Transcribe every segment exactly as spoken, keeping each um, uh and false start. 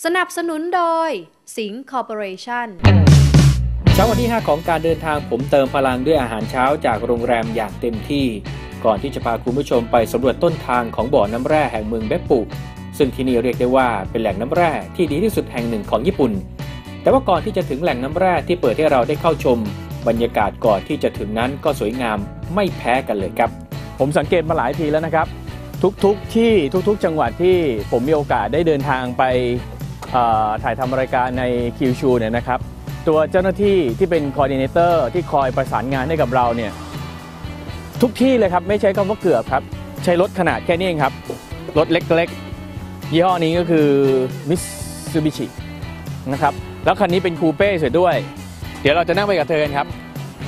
สนับสนุนโดยสิงห์คอร์ปอเรชั่นเช้าวันที่ห้าของการเดินทางผมเติมพลังด้วยอาหารเช้าจากโรงแรมอย่างเต็มที่ก่อนที่จะพาคุณผู้ชมไปสำรวจต้นทางของบ่อน้ำแร่แห่งเมืองเบปปุซึ่งที่นี่เรียกได้ว่าเป็นแหล่งน้ำแร่ที่ดีที่สุดแห่งหนึ่งของญี่ปุ่นแต่ว่าก่อนที่จะถึงแหล่งน้ำแร่ที่เปิดให้เราได้เข้าชมบรรยากาศก่อนที่จะถึงนั้นก็สวยงามไม่แพ้กันเลยครับผมสังเกตมาหลายทีแล้วนะครับทุกๆที่ทุกๆจังหวัดที่ผมมีโอกาสได้เดินทางไปถ่ายทำรายการในคิวชูเนี่ยนะครับตัวเจ้าหน้าที่ที่เป็นคอร์ดิเนเตอร์ที่คอยประสานงานให้กับเราเนี่ยทุกที่เลยครับไม่ใช้คำว่าเกือบครับใช้รถขนาดแค่นี้เองครับรถเล็กๆยี่ห้อนี้ก็คือ Mitsubishi นะครับแล้วคันนี้เป็นคูเป้เสียด้วยเดี๋ยวเราจะนั่งไปกับเธอกันครับ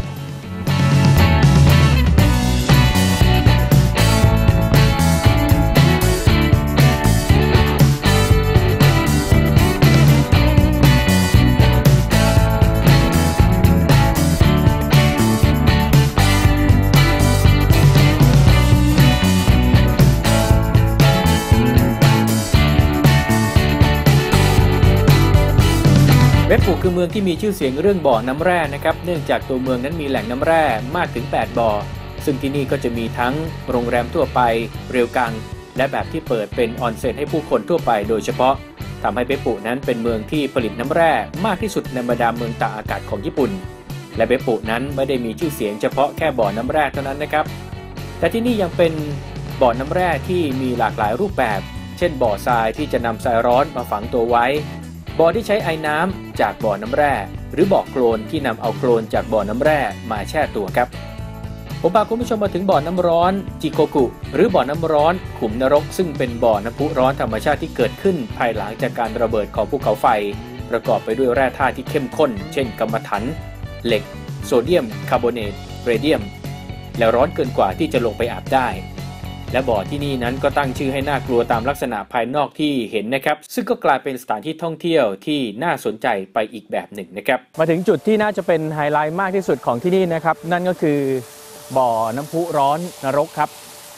เบปปุคือเมืองที่มีชื่อเสียงเรื่องบ่อน้ำแร่นะครับเนื่องจากตัวเมืองนั้นมีแหล่งน้ำแร่มากถึงแปดบ่อซึ่งที่นี่ก็จะมีทั้งโรงแรมทั่วไปเรียวกังและแบบที่เปิดเป็นออนเซ็นให้ผู้คนทั่วไปโดยเฉพาะทำให้เบปปุนั้นเป็นเมืองที่ผลิตน้ำแร่มากที่สุดในบรรดาเมืองตากอากาศของญี่ปุ่นและเบปปุนั้นไม่ได้มีชื่อเสียงเฉพาะแค่บ่อน้ำแร่เท่านั้นนะครับแต่ที่นี่ยังเป็นบ่อน้ำแร่ที่มีหลากหลายรูปแบบเช่นบ่อทรายที่จะนำทรายร้อนมาฝังตัวไว้บ่อที่ใช้ไอ้น้ำจากบ่อน้ำแร่หรือบ่อโคลนที่นำเอาโคลนจากบ่อน้ำแร่มาแช่ตัวครับผมพาคุณผู้ชมมาถึงบ่อน้ำร้อนจิโกกุหรือบ่อน้ำร้อนขุมนรกซึ่งเป็นบ่อน้ำพุร้อนธรรมชาติที่เกิดขึ้นภายหลังจากการระเบิดของภูเขาไฟประกอบไปด้วยแร่ธาตุที่เข้มข้นเช่นกัมมันถันเหล็กโซเดียมคาร์บอเนตเรเดียมและร้อนเกินกว่าที่จะลงไปอาบได้และบ่อที่นี่นั้นก็ตั้งชื่อให้น่ากลัวตามลักษณะภายนอกที่เห็นนะครับซึ่งก็กลายเป็นสถานที่ท่องเที่ยวที่น่าสนใจไปอีกแบบหนึ่งนะครับมาถึงจุดที่น่าจะเป็นไฮไลท์มากที่สุดของที่นี่นะครับนั่นก็คือบ่อน้ำพุร้อนนรกครับ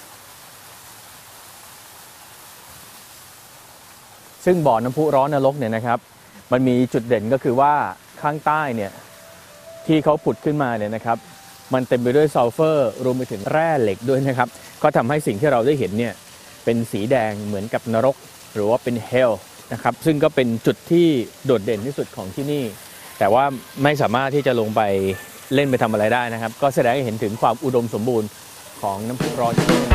ซึ่งบ่อน้ำพุร้อนนรกเนี่ยนะครับมันมีจุดเด่นก็คือว่าข้างใต้เนี่ยที่เขาผุดขึ้นมาเนี่ยนะครับมันเต็มไปด้วยซัลเฟอร์รวมไปถึงแร่เหล็กด้วยนะครับก็ทำให้สิ่งที่เราได้เห็นเนี่ยเป็นสีแดงเหมือนกับนรกหรือว่าเป็นเฮลนะครับซึ่งก็เป็นจุดที่โดดเด่นที่สุดของที่นี่แต่ว่าไม่สามารถที่จะลงไปเล่นไปทำอะไรได้นะครับก็แสดงให้เห็นถึงความอุดมสมบูรณ์ของน้ำพุร้อนที่นี่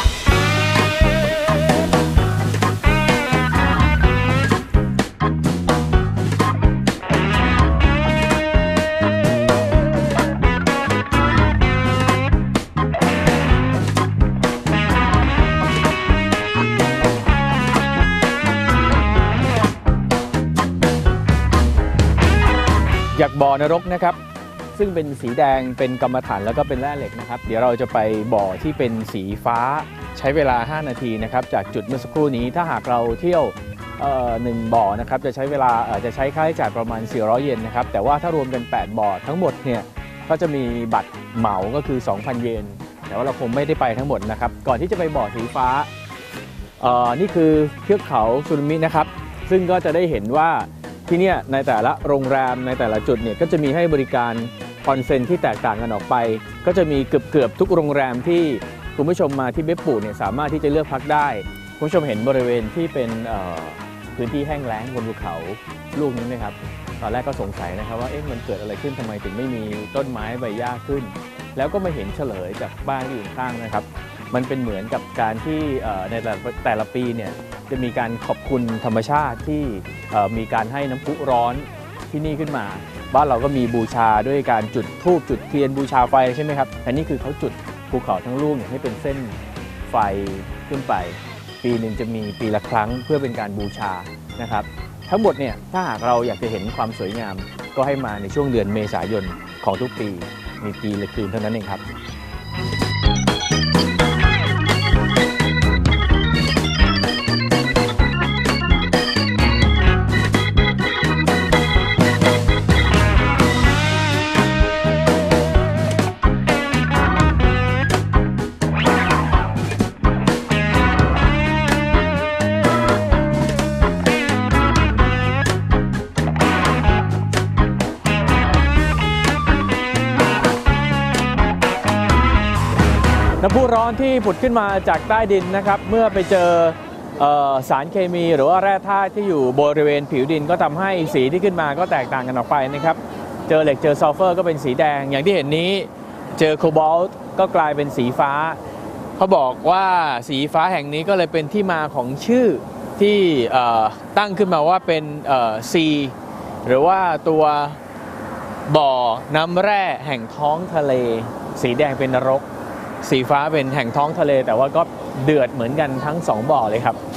จากบ่อนรกนะครับซึ่งเป็นสีแดงเป็นกรรมฐานแล้วก็เป็นแร่เหล็กนะครับเดี๋ยวเราจะไปบ่อที่เป็นสีฟ้าใช้เวลาห้านาทีนะครับจากจุดเมื่อสักครู่นี้ถ้าหากเราเที่ยวหนึ่งบ่อนะครับจะใช้เวลาจะใช้ค่าใช้จ่ายประมาณสี่ร้อยเยนนะครับแต่ว่าถ้ารวมกันแปดบ่อทั้งหมดเนี่ยก็จะมีบัตรเหมาก็คือ สองพัน เยนแต่ว่าเราคงไม่ได้ไปทั้งหมดนะครับก่อนที่จะไปบ่อสีฟ้านี่คือเทือกเขาซูรุมินะครับซึ่งก็จะได้เห็นว่าที่นี่ในแต่ละโรงแรมในแต่ละจุดเนี่ยก็จะมีให้บริการออนเซ็นที่แตกต่างกันออกไปก็จะมีเกือบเกือบทุกโรงแรมที่คุณผู้ชมมาที่เบปปุเนี่ยสามารถที่จะเลือกพักได้คุณผู้ชมเห็นบริเวณที่เป็นพื้นที่แห้งแล้งบนภูเขาลูกนี้ไหมครับตอนแรกก็สงสัยนะครับว่าเอ๊ะมันเกิดอะไรขึ้นทำไมถึงไม่มีต้นไม้ใบหญ้าขึ้นแล้วก็มาเห็นเฉลยจากบ้านที่อยู่ข้างนะครับมันเป็นเหมือนกับการที่ในแต่ละปีเนี่ยจะมีการขอบคุณธรรมชาติที่มีการให้น้ำพุร้อนที่นี่ขึ้นมาบ้านเราก็มีบูชาด้วยการจุดธูปจุดเทียนบูชาไฟใช่ไหมครับอันนี้คือเขาจุดภูเขาทั้งลูกให้เป็นเส้นไฟขึ้นไปปีหนึ่งจะมีปีละครั้งเพื่อเป็นการบูชานะครับทั้งหมดเนี่ยถ้าหากเราอยากจะเห็นความสวยงามก็ให้มาในช่วงเดือนเมษายนของทุกปีมีปีละคืนเท่านั้นเองครับคน้ำพุร้อนที่ผุดขึ้นมาจากใต้ดินนะครับเมื่อไปเจอสารเคมีหรือว่าแร่ธาตุที่อยู่บริเวณผิวดินก็ทำให้สีที่ขึ้นมาก็แตกต่างกันออกไปนะครับเจอเหล็กเจอซัลเฟอร์ก็เป็นสีแดงอย่างที่เห็นนี้เจอโคบอลต์ก็กลายเป็นสีฟ้าเขาบอกว่าสีฟ้าแห่งนี้ก็เลยเป็นที่มาของชื่อที่ตั้งขึ้นมาว่าเป็นซีหรือว่าตัวบ่อน้ำแร่แห่งท้องทะเลสีแดงเป็นนรกสีฟ้าเป็นแห่งท้องทะเลแต่ว่าก็เดือดเหมือนกันทั้งสองบ่อเลยครับ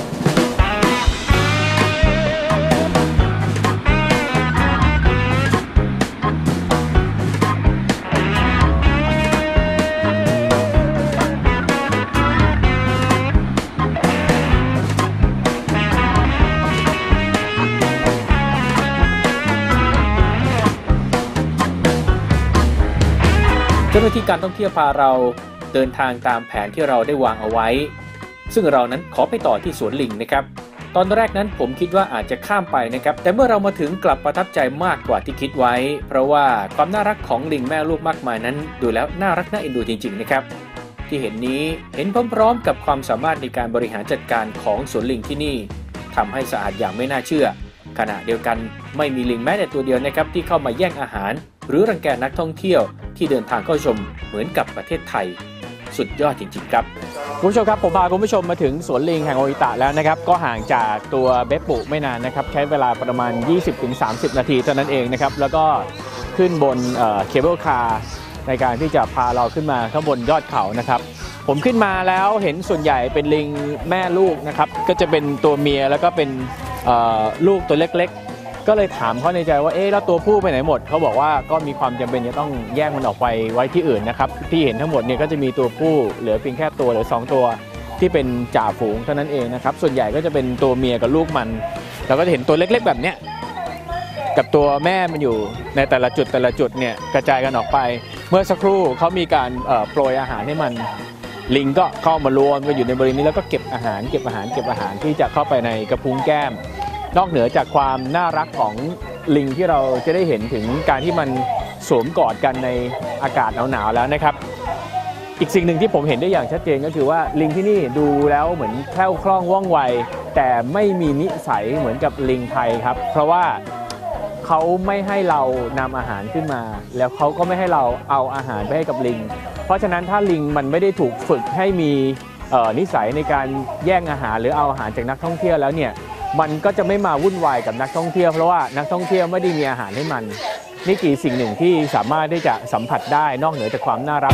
เจ้าหน้าที่การท่องเที่ยวพาเราเดินทางตามแผนที่เราได้วางเอาไว้ซึ่งเรานั้นขอไปต่อที่สวนลิงนะครับตอนแรกนั้นผมคิดว่าอาจจะข้ามไปนะครับแต่เมื่อเรามาถึงกลับประทับใจมากกว่าที่คิดไว้เพราะว่าความน่ารักของลิงแม่ลูกมากมายนั้นดูแล้วน่ารักน่าเอ็นดูจริงๆนะครับที่เห็นนี้เห็นพร้อมๆกับความสามารถในการบริหารจัดการของสวนลิงที่นี่ทำให้สะอาดอย่างไม่น่าเชื่อขณะเดียวกันไม่มีลิงแม้แต่ตัวเดียวนะครับที่เข้ามาแย่งอาหารหรือรังแกนักท่องเที่ยวที่เดินทางเข้าชมเหมือนกับประเทศไทยสุดยอดจริงๆครับคุณผู้ชมครับผมพาคุณผู้ชมมาถึงสวนลิงแห่งโออิตะแล้วนะครับก็ห่างจากตัวเบปปุไม่นานนะครับใช้เวลาประมาณ ยี่สิบถึงสามสิบ นาทีเท่านั้นเองนะครับแล้วก็ขึ้นบนเคเบิลคาร์ในการที่จะพาเราขึ้นมาข้างบนยอดเขานะครับผมขึ้นมาแล้วเห็นส่วนใหญ่เป็นลิงแม่ลูกนะครับก็จะเป็นตัวเมียแล้วก็เป็นลูกตัวเล็กๆก็เลยถามเขาในใจว่าเอ๊ะแล้วตัวผู้ไปไหนหมดเขาบอกว่าก็มีความจำเป็นจะต้องแยกมันออกไปไว้ที่อื่นนะครับที่เห็นทั้งหมดเนี่ยก็จะมีตัวผู้เหลือเพียงแค่ตัวหรือสองตัวที่เป็นจ่าฝูงเท่านั้นเองนะครับส่วนใหญ่ก็จะเป็นตัวเมียกับลูกมันเราก็จะเห็นตัวเล็กๆแบบเนี้ยกับตัวแม่มันอยู่ในแต่ละจุดแต่ละจุดเนี่ยกระจายกันออกไปเมื่อสักครู่เขามีการโปรยอาหารให้มันลิงก็เข้ามารวมกันอยู่ในบริเวณนี้แล้วก็เก็บอาหารเก็บอาหารเก็บอาหารที่จะเข้าไปในกระพุ้งแก้มนอกเหนือจากความน่ารักของลิงที่เราจะได้เห็นถึงการที่มันสวมกอดกันในอากาศหนาวๆแล้วนะครับอีกสิ่งหนึ่งที่ผมเห็นได้อย่างชัดเจนก็คือว่าลิงที่นี่ดูแล้วเหมือนแคล่วคล่องว่องไวแต่ไม่มีนิสัยเหมือนกับลิงไทยครับเพราะว่าเขาไม่ให้เรานำอาหารขึ้นมาแล้วเขาก็ไม่ให้เราเอาอาหารไปให้กับลิงเพราะฉะนั้นถ้าลิงมันไม่ได้ถูกฝึกให้มีนิสัยในการแย่งอาหารหรือเอาอาหารจากนักท่องเที่ยวแล้วเนี่ยมันก็จะไม่มาวุ่นวายกับนักท่องเที่ยวเพราะว่านักท่องเที่ยวไม่ได้มีอาหารให้มันนี่คือสิ่งหนึ่งที่สามารถที่จะสัมผัสได้นอกเหนือจากความน่ารัก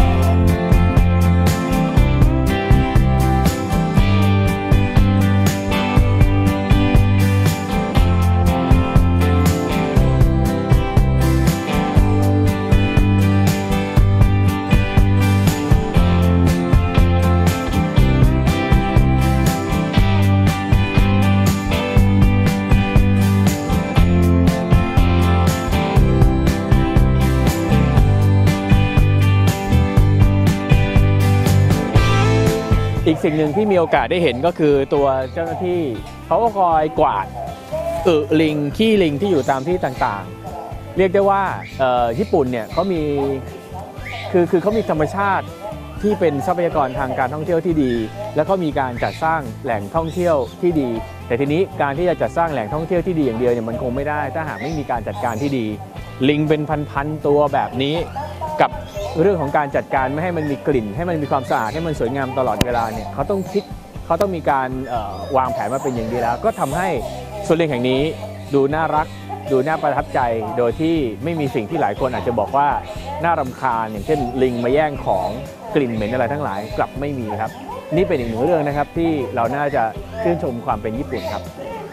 อีกสิ่งหนึ่งที่มีโอกาสได้เห็นก็คือตัวเจ้าหน้าที่เขาก็คอยกวาดอึลิงขี้ลิงที่อยู่ตามที่ต่างๆเรียกได้ว่าญี่ปุ่นเนี่ยเขามีคือคือเขามีธรรมชาติที่เป็นทรัพยากรทางการท่องเที่ยวที่ดีแล้วก็มีการจัดสร้างแหล่งท่องเที่ยวที่ดีแต่ทีนี้การที่จะจัดสร้างแหล่งท่องเที่ยวที่ดีอย่างเดียวเนี่ยมันคงไม่ได้ถ้าหากไม่มีการจัดการที่ดีลิงเป็นพันๆตัวแบบนี้กับเรื่องของการจัดการไม่ให้มันมีกลิ่นให้มันมีความสะอาดให้มันสวยงามตลอดเวลาเนี่ยเขาต้องคิดเขาต้องมีการวางแผนมาเป็นอย่างดีแล้วก็ทำให้สวนลิงแห่งนี้ดูน่ารักดูน่าประทับใจโดยที่ไม่มีสิ่งที่หลายคนอาจจะบอกว่าน่ารำคาญอย่างเช่นลิงมาแย่งของกลิ่นเหม็นอะไรทั้งหลายกลับไม่มีครับนี่เป็นอีกหนึ่งเรื่องนะครับที่เราน่าจะชื่นชมความเป็นญี่ปุ่นครับ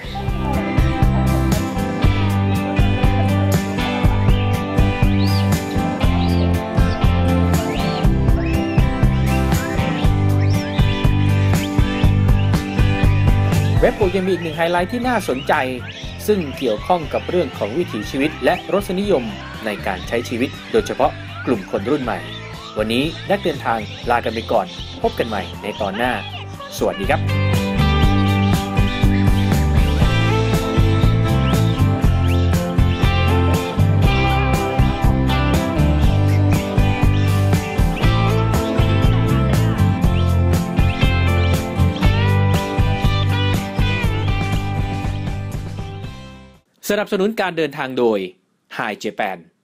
เว็บปูยังมีอีกหนึ่งไฮไลท์ที่น่าสนใจซึ่งเกี่ยวข้องกับเรื่องของวิถีชีวิตและรสนิยมในการใช้ชีวิตโดยเฉพาะกลุ่มคนรุ่นใหม่วันนี้นักเดินทางลากันไปก่อนพบกันใหม่ในตอนหน้าสวัสดีครับสนับสนุนการเดินทางโดย Hi Japan